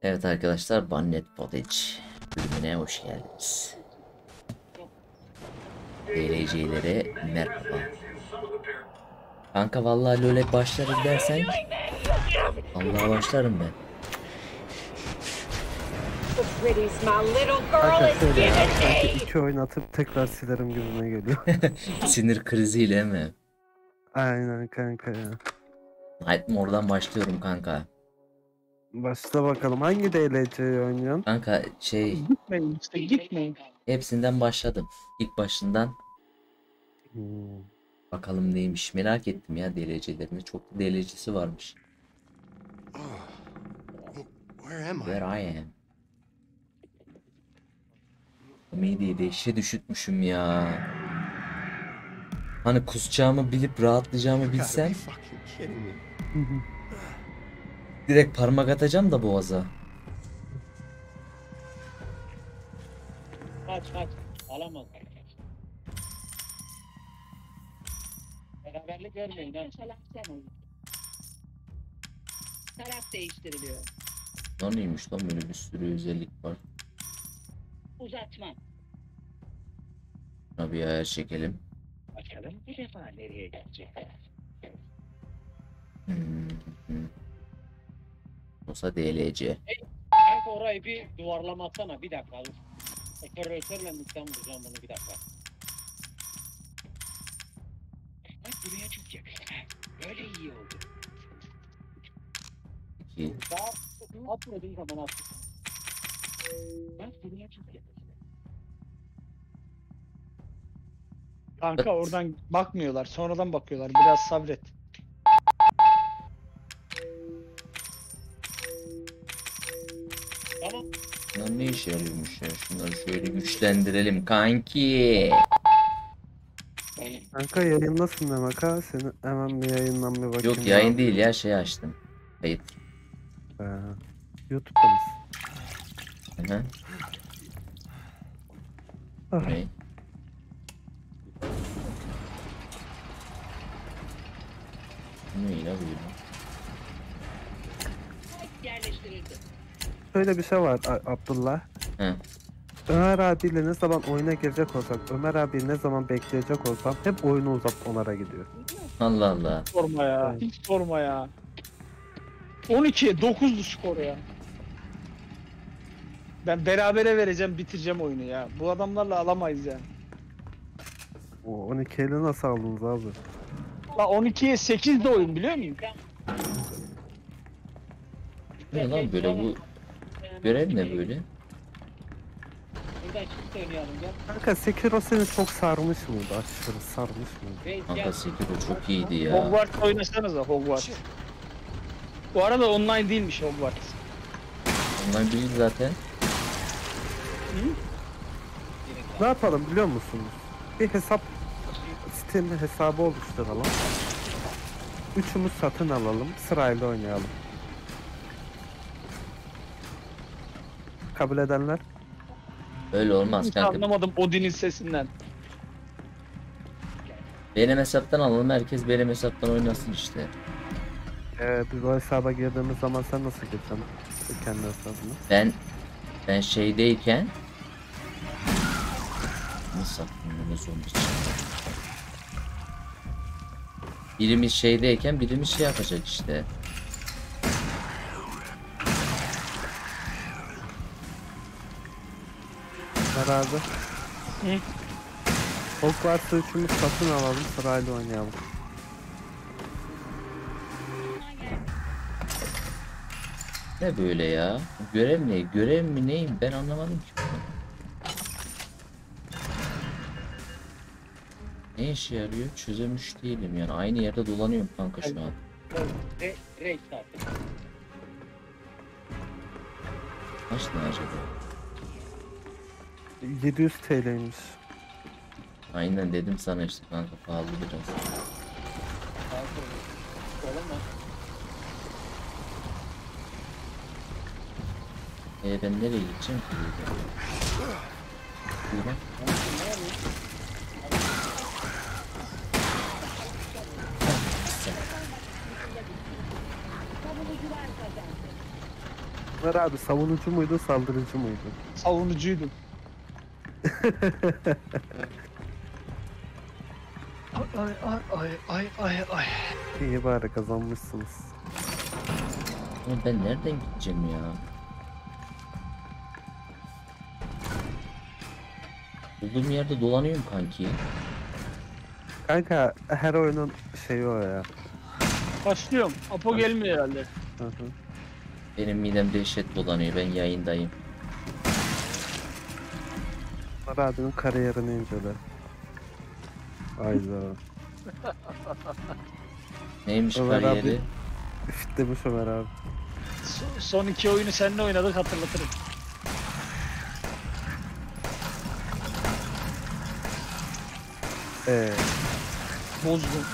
Evet arkadaşlar, Bannet Footage bölümüne hoş geldiniz. DLC'lere merhaba. Kanka vallahi LoL'e başlarız dersen Allah'a başlarım ben. Kanka şöyle ya, sanki iki oyun atıp tekrar silerim gibime geliyor. Sinir kriziyle mi? Aynen kanka ya. Nightmare'dan başlıyorum kanka. Başla bakalım, hangi DLC'yi oynuyorsun? Kanka Gitmeyin işte gitmeyin. hepsinden başladım. İlk başından Hmm. bakalım neymiş, merak ettim ya DLC'lerini. Çok DLC'si varmış. Where am I? Where I am. Komediyi de işe düşütmüşüm ya. Hani kusacağımı bilip rahatlayacağımı You gotta bilsem be fucking kidding me. direkt parmak atacağım da boğaza. Kaç alamaz. Beraberlik vermeyin ha. Taraf değiştiriliyor. Lan neymiş lan, böyle bir sürü özellik var. Uzatma. Buna bir ayar çekelim. Bakalım bu defa nereye gidecek? Olsa DLC. Kanka orayı bir duvarlamatsana bir dakika. Operatörle mükten vuracağım bunu bir dakika. Bak buraya çok yakın. Böyle iyi oldu. 2. Daha atmadığın zaman at. Bak buraya çok yakın. Kanka oradan bakmıyorlar. Sonradan bakıyorlar. Biraz sabret. Tamam. Lan ne işe yarıyormuş ya? Şunları şöyle güçlendirelim kanki. Kanka yayındasın demek ha, seni hemen bir yayından bir bakayım. Yok yayın değil ya, şey açtım. Kayıt. Ee, YouTube'da mısın? Hı hı. Ah, Ne? Ne ya böyle? Yerleştirildi. şöyle bir şey var Abdullah. Hı. Ömer abiyle ne zaman oyuna girecek olsak, Ömer abi ne zaman bekleyecek olsam hep oyunu uzatıp onlara gidiyor. Allah Allah. Sorma ya. Evet. Hiç sorma ya. 12'ye 9'du skor ya. Ben berabere vereceğim, bitireceğim oyunu ya. Bu adamlarla alamayız yani. O 12 eli nasıl aldınız abi? La 12'ye 8 de oyun biliyor musun? Ne lan böyle, bu görev ne böyle? Buradan çift oynayalım gel. Kanka Sekiro seni çok sarmış mıydı? Aşırı sarmış mıydı? Reis Kanka gel. Sekiro çok iyiydi ya. Hogwarts oynasanıza Hogwarts. Bu arada online değilmiş Hogwarts. Onlar değil zaten. Ne yapalım biliyor musunuz? Bir hesap, Steam hesabı oluşturalım. Üçümüz satın alalım, sırayla oynayalım. Kabul edenler? Öyle olmaz Hiç kanka. anlamadım Odin'in sesinden. Benim hesaptan alalım, herkes benim hesaptan oynasın işte. Biz o hesaba girdiğimiz zaman sen nasıl gireceksin kendi hesabına? Ben şeydeyken nasıl aklımda zombi çıktı? Birimiz şeydeyken birimiz şey yapacak işte. Beraber. Hı? Hogwarts'ı üçümüz satın alalım, sırayla oynayalım. Ne böyle ya? Görev ne? Görev mi neyim? Ben anlamadım ki bunu. Ne işe yarıyor? Çözemiş değilim yani. Aynı yerde dolanıyorum kanka şu an. Reis artık. Kaç ne acaba? 700 TL'ymiş. Aynen dedim sana işte kanka, pahalı biraz. Olamaz. Ben nereye gideceğim ki? Buyurun. Savunucular kazandı. Ömer abi savunucu muydu saldırıcı mıydı? Savunucuydum. Ay ay ay ay ay ay. İyi bari kazanmışsınız. Ama ben nereden gideceğim ya? Bulduğum yerde dolanıyorum kanki. Kanka her oyunun şeyi o ya. Başlıyorum. Apo gelmiyor herhalde. Hı hı. Benim midem dehşet dolanıyor. Ben yayındayım. Ömer abinin kariyerini incele. Hayda. Neymiş Ömer abi- kariyeri? Fitlemiş Ömer abi. Son iki oyunu seninle oynadık, hatırlatırım. Bozdun.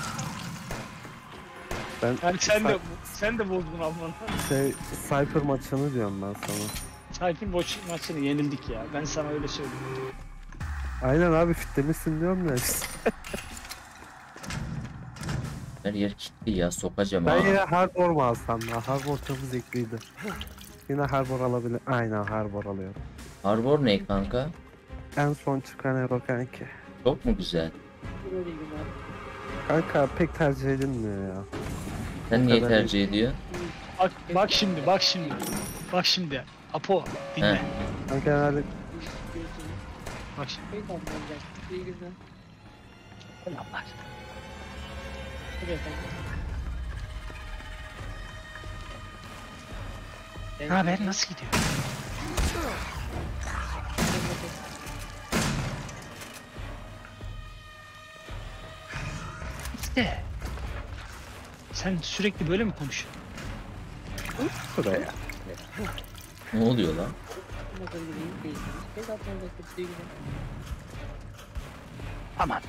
Ben Yani sen de bozdun Alman. Cypher maçını diyorum ben sana. Tayfun maçını yenildik ya. Ben sana öyle söyleyeyim. Aynen abi fitlemişsin diyorum ya. Her yer kilitli ya. Sokacağım Ben ha. yine Harbor mu alsam ya? Harbor çok zevkliydi. Yine Harbor alabilir. Aynen Harbor alıyorum. Harbor ne kanka? En son çıkan hero kanki. Çok mu güzel? Kanka pek tercih edilmiyor ya. Sen niye kadar tercih ediyorsun? Bak şimdi. Bak şimdi. Apo dinle. He. Ben genelde Bak şimdi. Selamlar. Ne haber? Nasıl gidiyor? İşte. Sen sürekli böyle mi konuşuyorsun? buraya. Ne oluyor lan? Aman.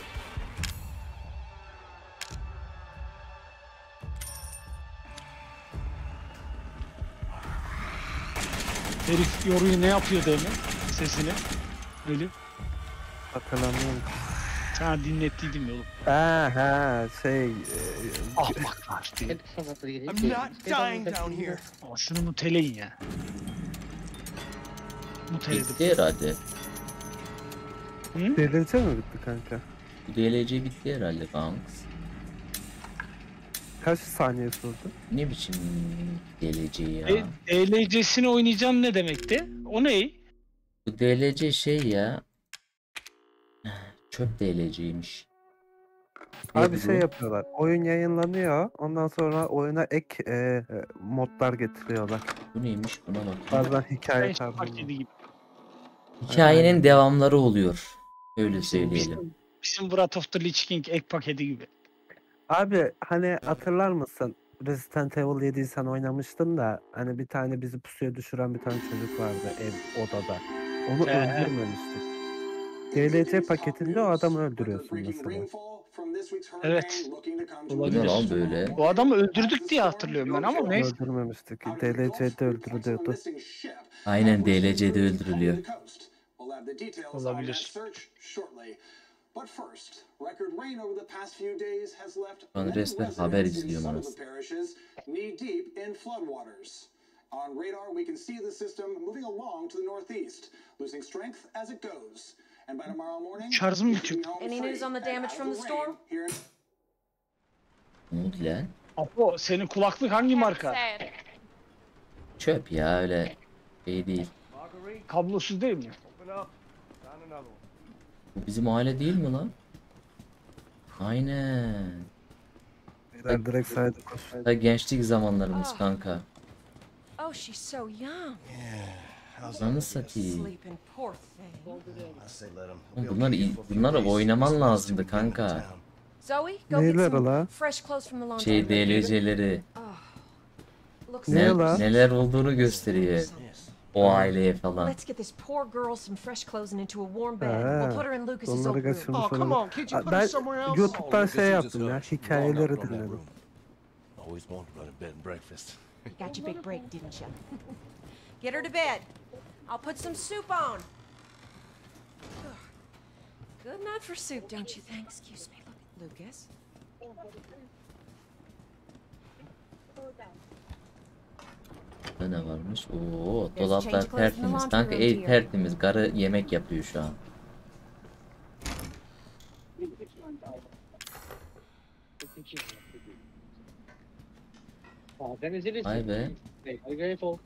Herif yoruyu ne yapıyor demin? Sesini. Öyle. Hatırlamıyorum. Sana dinlettiydim yolu. Ha Ahmaklar diye. I'm not dying down here. Ama şunu muteleyin ya. Muteledim. Bitti herhalde. DLC mi bitti kanka? Bu DLC bitti herhalde kanks. Kaç saniye sürdü? Ne biçim DLC ya? DLC'sini oynayacağım ne demekti? O ne? Bu DLC şey ya. Çöp DLC'ymiş. Abi Neydi şey bu? yapıyorlar. Oyun yayınlanıyor. Ondan sonra oyuna ek modlar getiriyorlar. Bu neymiş? Buna bakayım. Bazen hikaye Ben tarzında. paketi gibi. Hikayenin devamları oluyor. Öyle söyleyelim. Bizim Wrath of the Lich King ek paketi gibi. Abi hani hatırlar mısın? Resident Evil 7'yi sen oynamıştın da hani bir tane bizi pusuya düşüren bir tane çocuk vardı ev odada. Onu öldürmemiştik. DLC paketinde o adamı öldürüyorsun mesela. Evet. Bu ne Olabilir. lan böyle? Bu adamı öldürdük diye hatırlıyorum ben ama neyse. Öldürmemiştik. DLC'de öldürülüyordu. Aynen DLC'de öldürülüyor. Olabilir. Şu an resmen haber izliyorum anasını. On radar, we can see the system moving along to the northeast, losing strength as it goes. And by tomorrow morning, Şarjım bitiyor. Any news on the damage from the storm? Ne oldu lan? Apo senin kulaklık hangi marka? Çöp ya öyle şey değil. Kablosuz değil mi? Bu bizim aile değil mi lan? Aynen. Ben direkt saydım koş. Ta gençlik zamanlarımız kanka. Oh, she's so young. Anı satayım. Sleeping, poor thing. I say let him. Oğlum bunları oynaman lazımdı kanka. Zoe, go get Neyler some la? fresh clothes from the laundry. Şey DLC'leri. Looks Ne like la? Neler olduğunu gösteriyor. O aileye falan. let's get this poor girl some fresh clothes and into a warm bed. Ha, We'll put her in Lucas's onları old room. kaçırmış Oh, come olabilir. on, can't you put Ben it somewhere else? YouTube'dan şey yaptım ya. Hikayeleri dinledim. Always wanted to run a bed and breakfast. Got your big break, didn't you? Get her to bed. I'll put some soup on. Good night for soup, don't you think? Excuse me, Lucas. Burada ne varmış? Oo, There's dolaplar change clothes in the tertemiz. laundry Kanka room, ev dear. tertemiz. Karı yemek yapıyor şu an. Bazen ezilirsin. Vay be. They are grateful.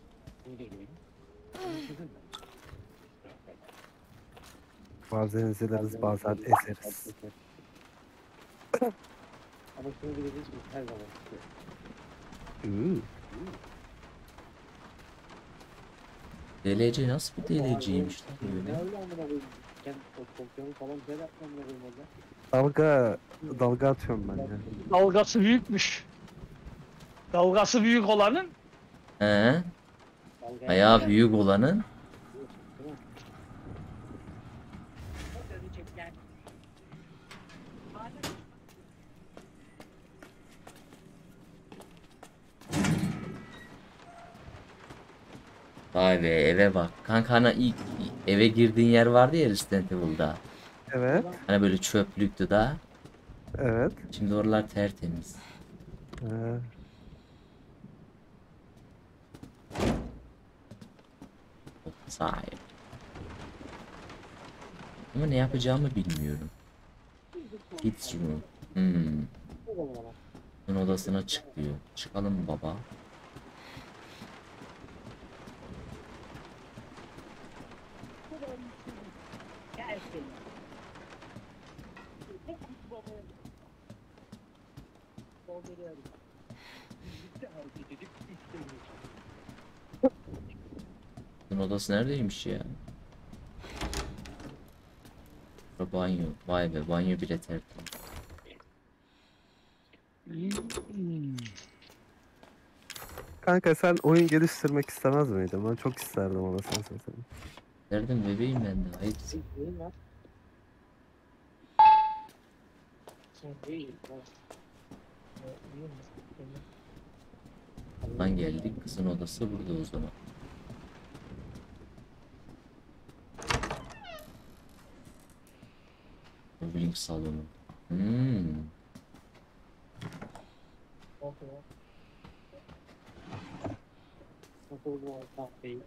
Bazen eziliriz, bazen ezeriz. Ama şunu biliriz mi? Her zaman. DLC nasıl bir DLC'ymiş lan Ne böyle? öyle amına koyayım? Kendi pozisyonu falan güzel yapmam lazım orada. Dalga atıyorum ben ya. Dalgası büyükmüş. Dalgası büyük olanın He? Dalga Bayağı büyük olanın. Vay be, eve bak. Kanka hani ilk eve girdiğin yer vardı ya Resident Evil'da. Evet, Hani böyle çöplüktü da. evet. Şimdi oralar tertemiz. Ee, Sahip. Ama ne yapacağımı bilmiyorum. Git şunu. Bunun odasına çık diyor. Çıkalım baba. Bunun odası neredeymiş ya? Banyo. Vay be, banyo bile tertemiz. Kanka sen oyun geliştirmek istemez miydin? Ben çok isterdim ama sen. Nereden bebeğim ben de? Ayıpsın. Neyin var? İyi. Lan geldik. Kızın odası burada o zaman. Bowling salonu. Nasıl bu ortak değil?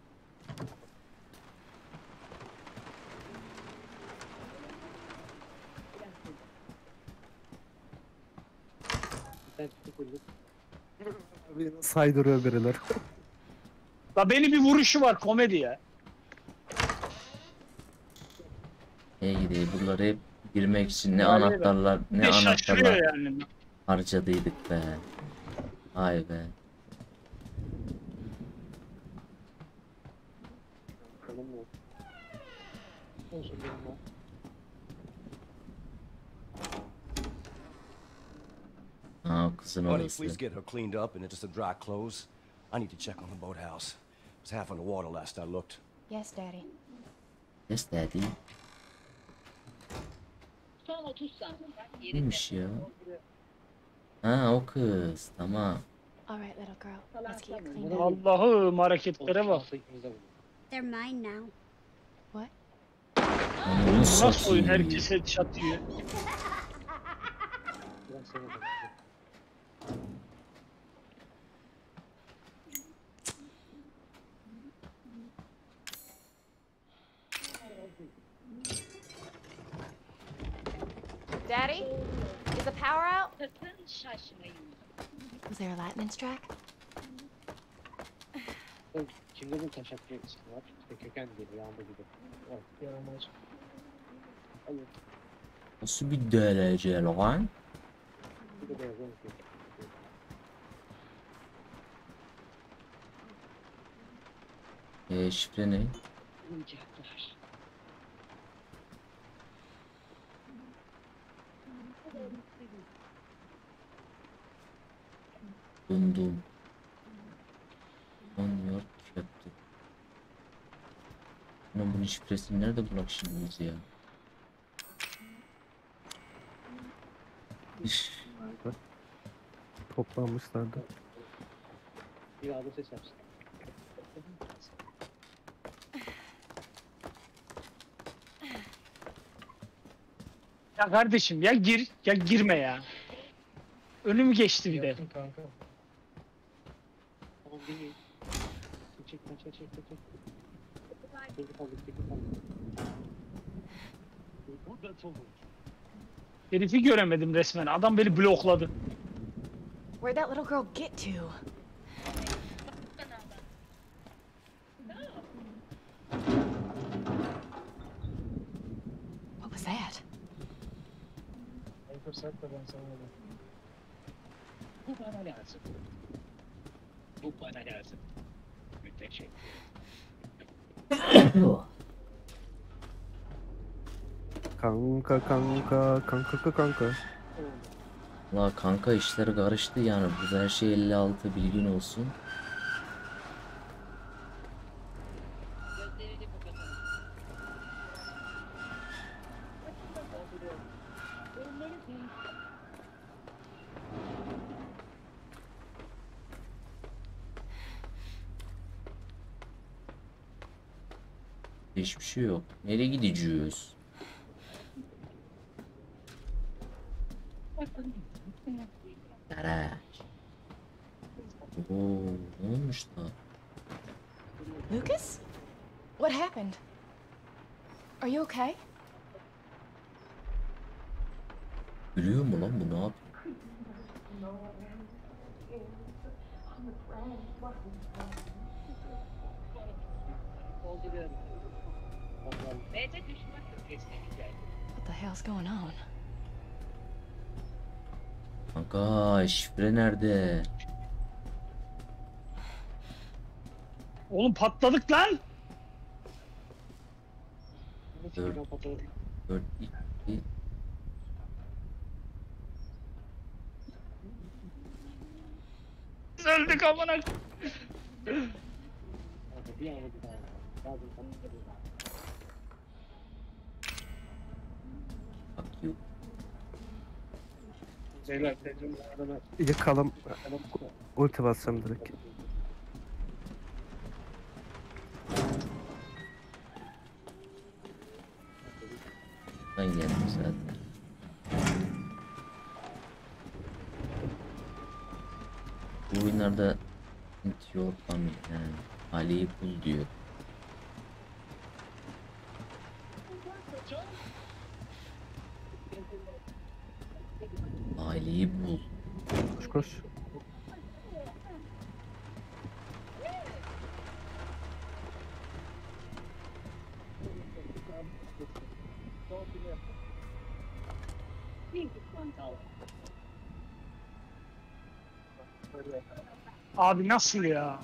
Sen tutulduk. Saydırıyor birileri. la beni bir vuruşu var komedi ya. Neye gideyim? Buraları hep girmek için ne Vay be. anahtarlar ne Ne şaşırıyor anahtarlar yani. harcadıydık be. Vay be. Kalın yok. Olsun benim var. Aa, kızın Buddy, odası. please get her cleaned up and into some dry clothes. I need to check on the boathouse. It was half underwater last I looked. Yes, Daddy. Yes daddy. Son 30 santim. Neymiş ya? Ha, o kız. Tamam. All right, little girl. Let's get you cleaned up. Allah'ım hareketlere bak. They're mine now. What? Onu Nasıl oyun satayım. herkese çatıyor. Daddy? Is the power out? Sakın şaşmayın. Was there a lightning strike? Şimdi bu taşaklı var. İşte köken geliyor yağmur gibi. Evet, yaramaz. Hayır, Nasıl bir derece lan? bir de beyaz olmuş. Şifre ne? Oyuncaklar. Dundum. On York köprü. Lan bunun şifresini nerede bulak şimdi biz ya? Toplanmışlardı. Bir adı ses yapsın. Ya kardeşim ya gir ya girme ya. Önümü geçti bir de. Yapsın kanka. Tamam değil. Çek. Teknik aldık. Herifi göremedim resmen. Adam beni blokladı. Where'd that little girl get to? What was that? En fırsat da ben sana dedim. Bu bana lazım. Mütteşem. Kanka. La kanka işleri karıştı yani. Burada her şey 56 bilgin olsun. Hiçbir şey yok. Nereye gideceğiz? Garaj. Oo, ne olmuş da? Lucas? What happened? Are you okay? Gülüyor mu lan bu, ne yapıyor? What the hell's going on? Kanka şifre nerede? Oğlum patladık lan. 4 2 Biz öldük amına. Fuck you. Beyler dedim adamı. Yıkalım. Ulti basacağım direkt. Ben geldim zaten. Bu oyunlarda yok yani. Ali'yi bul diyor. Ali'yi bul. Koş. Abi nasıl ya?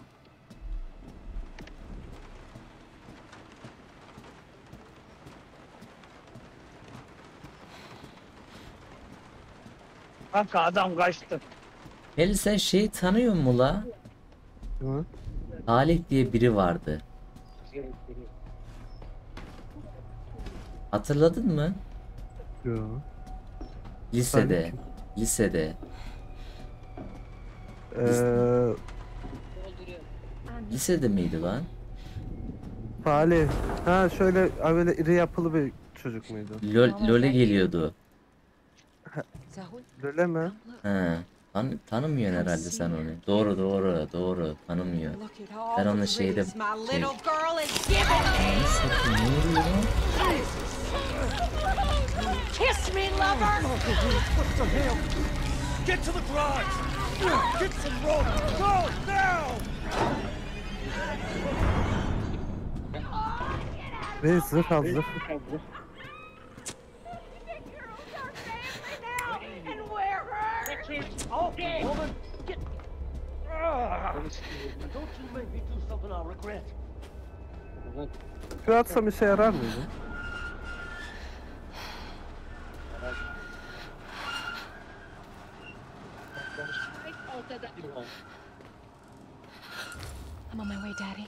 Kanka adam kaçtı. Heli sen şeyi tanıyor mu la? Hı? Salih diye biri vardı. Hatırladın mı? Yo. Lisede. Salih Lisede. Eee Lisede miydi lan? Salih. Ha şöyle böyle iri yapılı bir çocuk muydu? LOL'e geliyordu. Öyle mi? He. Tanımıyorsun herhalde sen onu. Doğru. Tanımıyor. Ben onu şeyde... My little girl is giving Ne oluyor lan? Kiss me, lover! Get to the garage! Get some rope! Go now! Ve zırh al zırh. And wear her! Okay, woman! Get... Don't you make me do something I'll regret. Şu atsam işe yarar mıydı? I'm on my way, Daddy.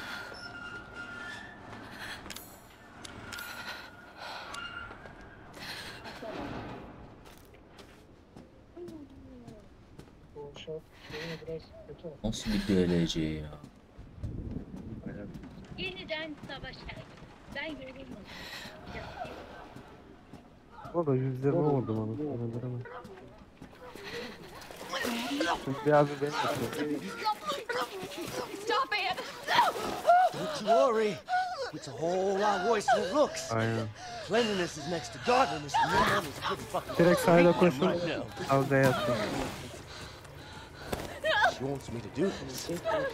Nasıl bir DLC ya? Yeniden savaşlar. Ben yorulmadım. O da 120 vurdum onu. Öldüremem. Şimdi bir abi beni yapıyor. Stop it! Don't you worry. It's a whole lot worse than it looks. Aynen. Cleanliness is next to godliness, and your mom is pretty fucking Direkt sahile right koşun. now. Kavgaya atın. She wants me to do this. Ne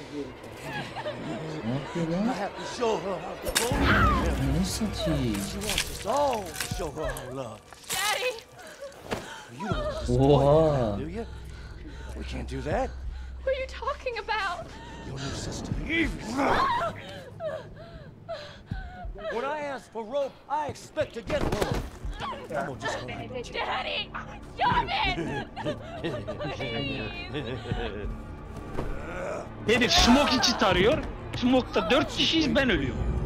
yapıyor I lan? have to show her how to hold her. Ne satayım? She wants us all to show her our love. Daddy! You don't want to Oha. disappoint her, do you? We can't do that. What are you talking about? Your new sister, Eve. When I ask for rope, I expect to get rope. I'm gonna just go ahead and Daddy! Stop it! Herif smoke içi tarıyor. Smoke'ta 4 kişiyiz, ben ölüyorum.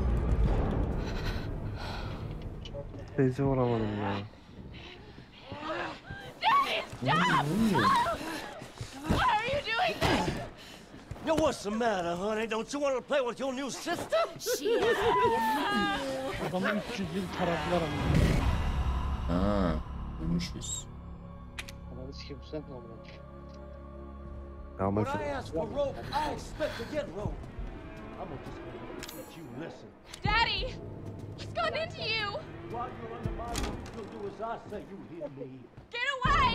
Seyirci vuramadım ya. Ne oluyor? Why are you doing this? Yo, what's the matter, honey? Don't you want to play with your new sister? Adamı 300 bin taradılar ama. Ha, ölmüşüz. Adamı sikeyim sen ne oldu? Ama When I ask for rope, I expect to get rope. I'm gonna just go ahead and let you listen. Daddy! He's gone into you! While you're under my roof, you'll do as I say. You hear me? Get away!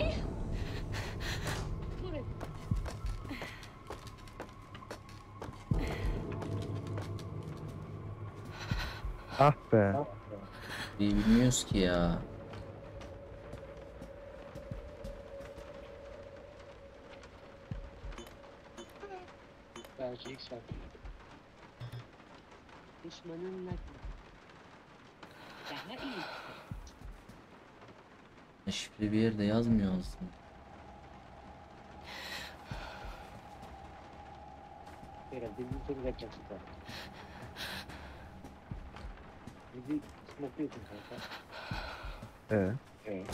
ah be. Bilmiyoruz ki ya. Belki X var. Düşmanın nakli. Daha iyi. Şifre bir yerde yazmıyor aslında. Herhalde bir soru yapacaksın zaten. Bir smoke'luyorsun kanka. Evet. Evet.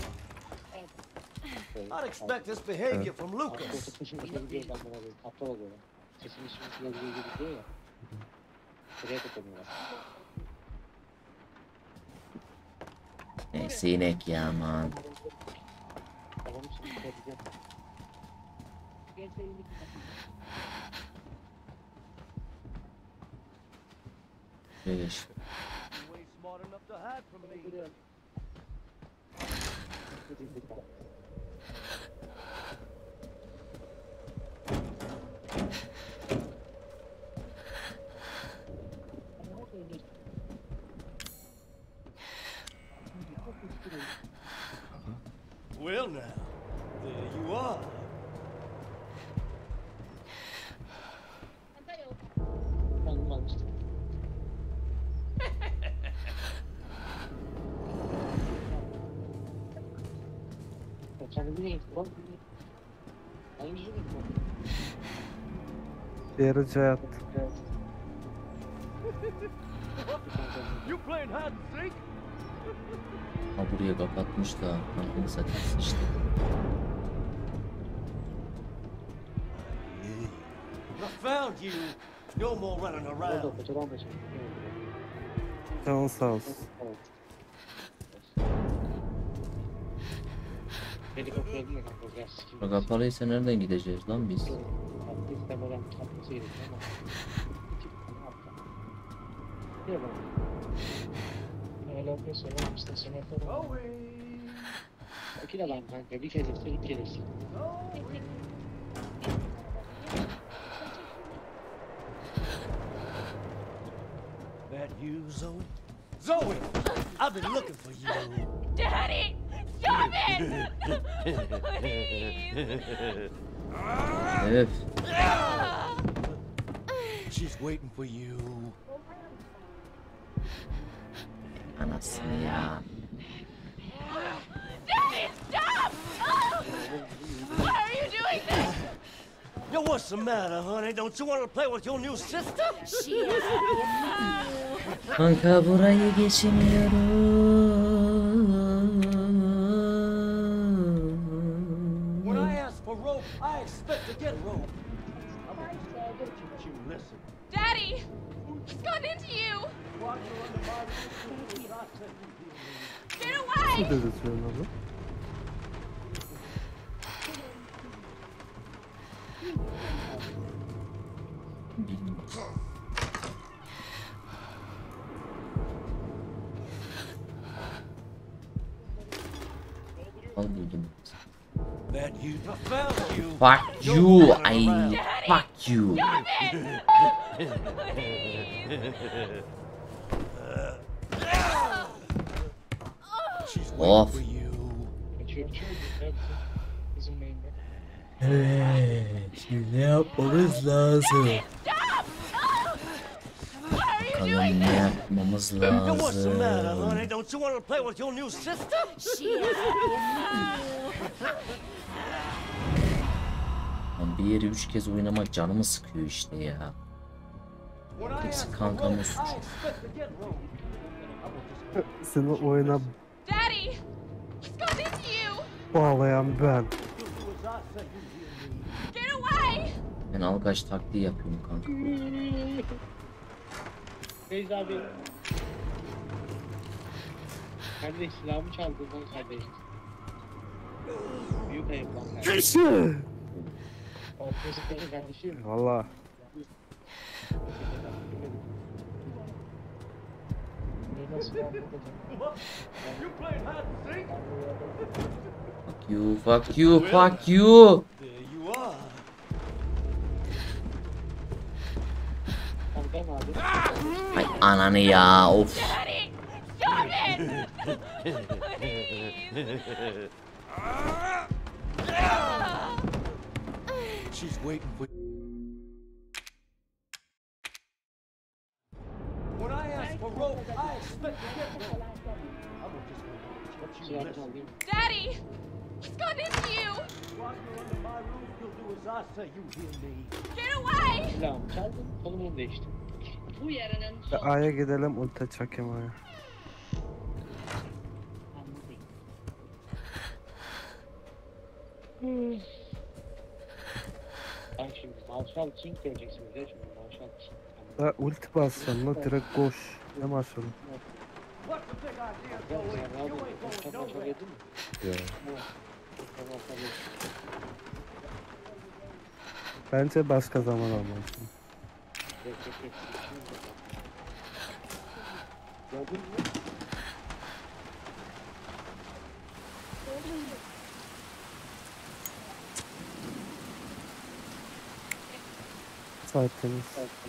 I'd expect this behavior from Lucas. Kışın atabiliyor ben bana böyle. Aptal oluyor. Sesini şimdi yazıyor gibi diyor ya. Buraya takılıyorlar. Neyse inek ya aman. Tamam şimdi kapatacağım. Beş. You ain't smart enough to hide from me. Well now, there you are. Kendim almıştım. Kendimi niye gittim? Hangi yüzü gittim? Diğeri Cihat. You playing hide and seek? Ha buraya kapatmış da. Aklını satayım işte. I found you. No more running Orada around. fotoğraf da çektim. Canın sağ olsun. Evet. Helikoptere binme kanka. Gel sikeyim. Bak kapalıysa nereden gideceğiz lan biz? Atlı istemeden atması gerekiyor ama. Gel bana. Ne alakası var? İstasyon yapalım. İki adam kanka. Bir gelirse ilk gelirsin. That you, Zoe? Zoe! I've been looking for you. Daddy! Stop it! Please! Evet. She's waiting for you. Anasını ya. Daddy, stop! Why are you doing this? Yo, what's the matter, honey? Don't you want to play with your new sister? Kanka burayı geçemiyorum. When I ask for rope, I expect to get rope. I'm gonna just let you listen. Daddy! He's gone into you! While you're under my roof, you'll do as I say. You hear me? Get away! Ne dedi senin adı? Bilmiyorum. Al buldum. That you found you. Fuck you. Ay. Fuck you. She's Of. waiting for you. Kaçıyor. Bizim main'de. Evet. Şimdi ne yapmamız lazım? Bakalım ne yapmamız Yo, what's the matter, lazım. honey? Don't you want to play with your new sister? Lan bir yeri 3 kez oynamak canımı sıkıyor işte ya. Hepsi kankamın suçu. Seni oyuna Daddy, what's gone into you? bağlayan ben. Get away! Ben algaç taktiği yapıyorum kanka. Reis abi. Kardeş silahımı çaldın lan kardeş. Büyük ayıp lan kardeş. Kışı. Ortası kardeşim. Valla. Nasıl yapmadın? Fuck you, fuck you, fuck you. There you are. Kanka abi. Ay ananı ya of. Daddy, stop it! She's waiting for you. When I ask for rope, I expect to get rope. I'm just gonna let you Silahımı listen. çaldım. Daddy, what's gone into you? Walk under my roof, you'll do as I say, you hear me? Get away! Silahımı çaldım. Kolumu değiştim. Bu yarının A'ya gidelim, ulti çakayım A'ya. Bak şimdi Marshall King göreceksiniz ya şimdi Marshall King. Da ulti basacağım la, direkt koş. Ne maşallah. What's the big idea, Ya Chloe? sen You abi ain't Marshall going nowhere. yedin mi? Ya. Marshall yedin. Bence başka zaman almalısın. Yok. Gördün mü? Saatimiz.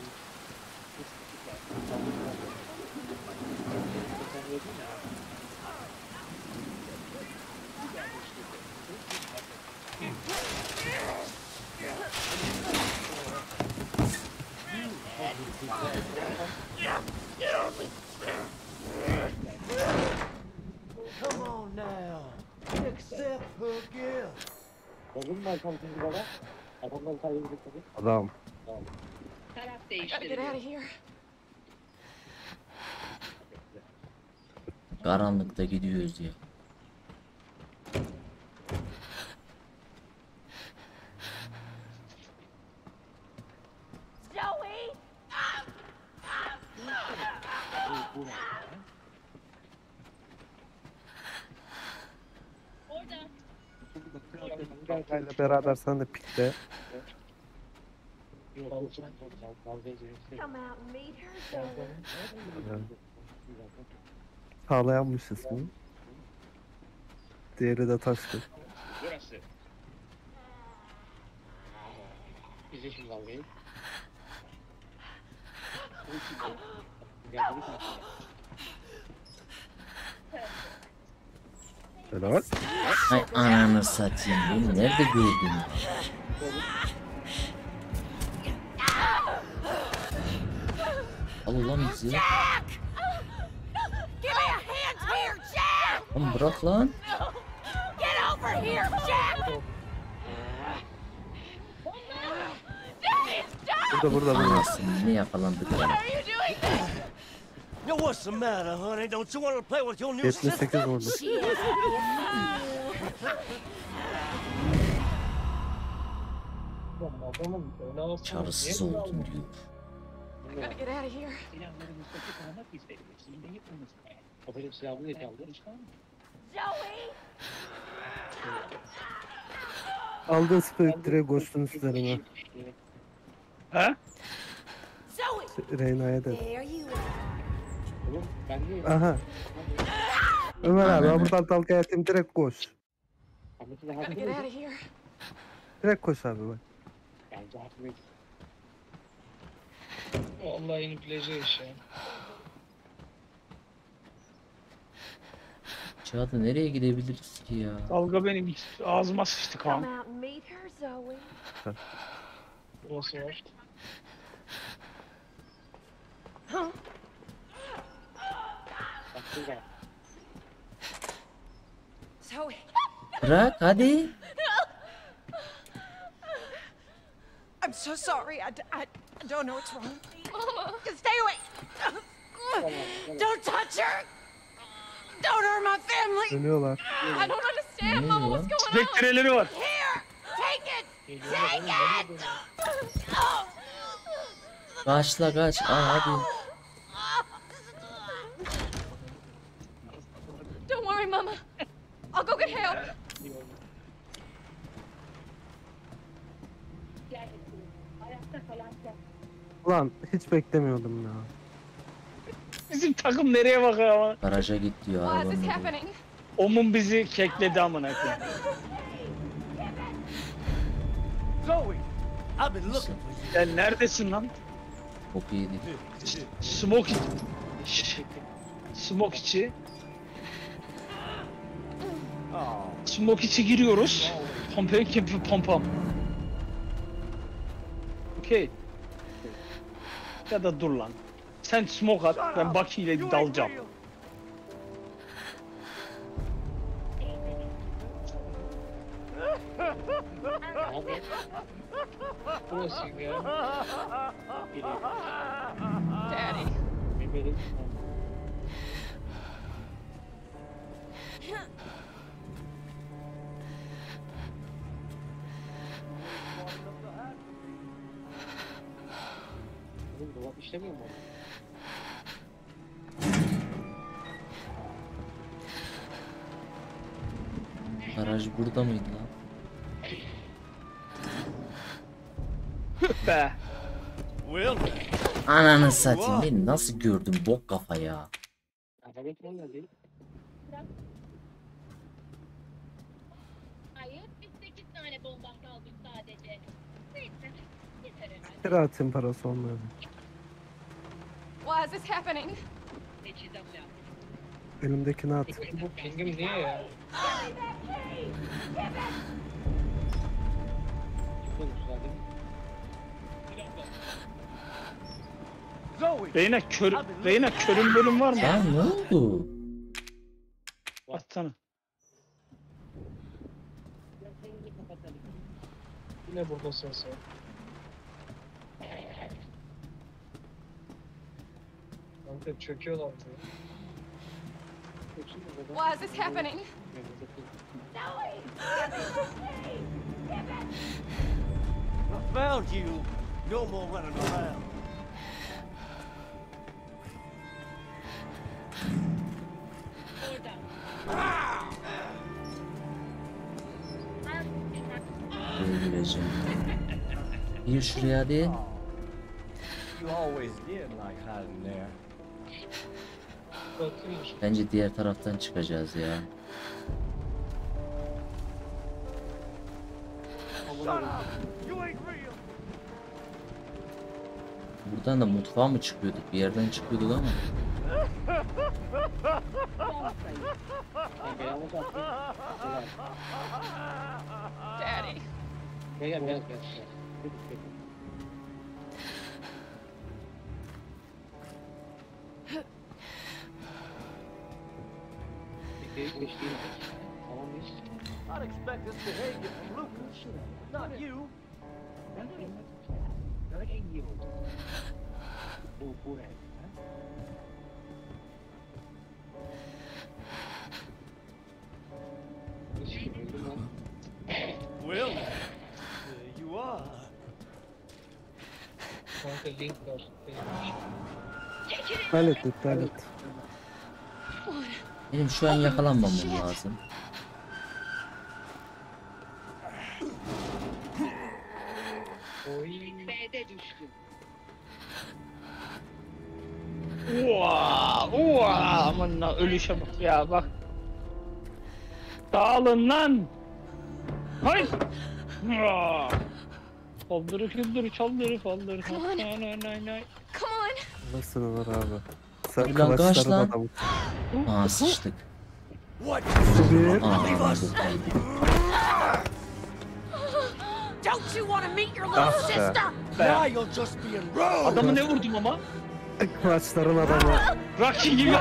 Come on now. Accept her gift. Gördün mü Marshall King'i baba? Adamlar kaybedecek tabii. Adam. taraf I gotta get out değiştiriliyor. of here. Karanlıkta gidiyoruz ya. Joey! Bu ne? Orada. Kayla beraber sen de pikle. Yok, dalga geçiyor. Come out and meet her, Joey. Sağlayanmış ismi. Diğeri de taşkın. Burası. Bize şimdi dalgayı. Geldik mi? Helal. Ay ananı satayım. Beni nerede gördün? Al ulan bizi. Give me a hand here, Jack! Lan bırak lan. Get over here, Jack! Daddy, stop! Burada. Anasını ne yakalandık Why ya. are you doing this? Yo, what's the matter, honey? Don't you want to play with your new sister? 78 vurdu. Adamın öyle olsun. Çaresiz oldum diyor. I gotta get out of here. Silahlarımızdaki korumak istedim. Şimdi yapınız. O benim silahımı da çaldı. Joey! Aldığın spek direkt koştun üzerine. Ha? Zoe! Reyna'ya de. There you are. Oğlum ben de Aha. Ömer abi Aynen. ben buradan dalga yatayım, direkt koş. Gotta get out of here. Direkt koş abi bak. Bence haklı. Vallahi inip bileceğiz ya. Çağatay nereye gidebiliriz ki ya? Dalga benim ağzıma sıçtı Come kan. out and meet her, Zoe. Burası var. Bak burada. Zoe. Bırak hadi. I'm so sorry. I don't know what's wrong. Mama. Stay away. Don't touch her. Don't hurt my family. Dönüyorlar. I don't understand, Ne Mama. oluyor? What's going on? Spektreli var. Here. Take it. Take it. Kaçla kaç. Aa, hadi. Don't worry, Mama. I'll go get help. Ulan hiç beklemiyordum ya. Bizim takım nereye bakıyor ama? Garaja git diyor Why is this arabanın. happening? Omun bizi kekledi amına koyayım. Zoe, I've been looking for you. Sen neredesin lan? Çok iyiydi. Smoke Smoke içi. Smoke içi giriyoruz. Pompaya kempi pompam. Okey. Ya da dur lan. Sen smoke at, ben Bucky ile dalacağım. Abi. Burası ya. Daddy. Benim. Oğlum dolap işlemiyor mu? Garaj burada mıydı lan? Be. Will, Ananı satayım, beni nasıl gördün bok kafa ya? Araba falan değil. Hayır, biz 8 tane bomba kaldık sadece. Neyse, yeter herhalde. Kira atayım parası olmuyor. Why is this happening? Teçhizat lazım. Elimdekini at. Bu pingim niye ya? Çıkmadım zaten. Zoe, Reyna körün bölüm var mı? Lan ne oldu? Atsana. Yine burada ses var. Kanka çöküyorlar diyor. Why is this happening? I found you. No more running around. Buraya gireceğim. Gir şuraya hadi. You always did like hiding there. Bakıyormuş. Bence diğer taraftan çıkacağız ya. You ain't real. Buradan da mutfağa mı çıkıyorduk? Bir yerden çıkıyorduk ama. Kanka yalnız attım. Daddy. Gel. Tamam mıyız? I'd expect this behavior from Lucas, not you. Böyle iyi oldu. Bu ev. Will, you are. Kanka link var. İptal et, iptal et. Benim şu an yakalanmamam lazım. Oy. B'de düştü. Aman ölüşe bak ya bak. Dağılın lan. Hayır. Kaldırı küldürü çaldırı kaldırı. Nay nay. Come on. Nasıl olur abi? Sen Ulan kaç kılıçların lan? adamı. Aa sıçtık. What? Bir. Aa, Don't you want to meet your little Ah be. sister? Now you're just being rude. Adamı ne vurdum ama? Kılıçların adamı. Rocky gibi.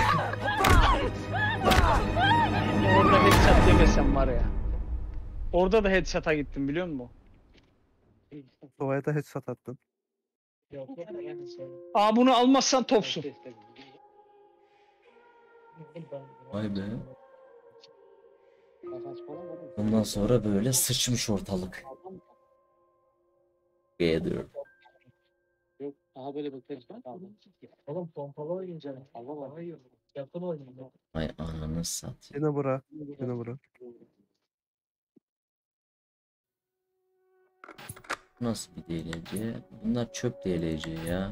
Orada headshot demesem var ya. Orada da headshot'a gittim biliyor musun? Sova'ya da headshot attın. Aa bunu almazsan topsun. Vay be. Bundan sonra böyle sıçmış ortalık. Gather. Yok. Aha böyle bakarız. Oğlum pompalı oynayınca. Allah hayır. Yakın oynayın. Ay ananı satayım. Yine bura. Yine bura. Nasıl bir DLC? Bunlar çöp DLC ya.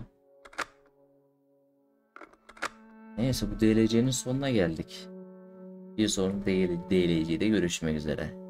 Neyse bu DLC'nin sonuna geldik. Bir sonraki DLC'de görüşmek üzere.